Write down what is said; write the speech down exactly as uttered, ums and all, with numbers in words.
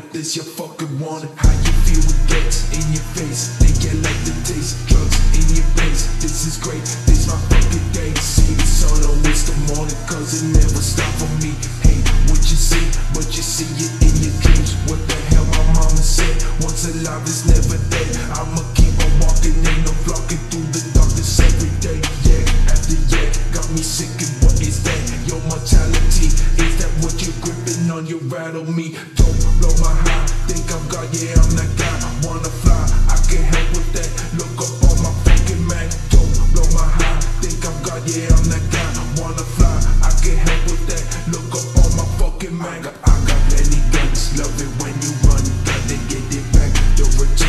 like this, you fucking want it. How you feel with gets in your face? Think you like the taste, drugs in your face. This is great, this my fucking day. See the sun, oh it's the morning, cause it never stop for me. Hey, what you see, but you see it in your dreams. What the hell my mama said, once alive is never dead. I'ma keep on walking, ain't no flocking through the darkness every day. Yeah, after yeah, got me sick and what is that? Your mortality, is that what you're gripping on? You rattle me, don't blow my high. Think I'm God, yeah I'm that guy. Wanna fly, I can help with that. Look up on my fucking Mac, don't blow my high. Think I'm God, yeah I'm that guy. Wanna fly, I can help with that. Look up on my fucking Mac. I got, I got plenty guns, love it when you run. Gotta get it back, the return.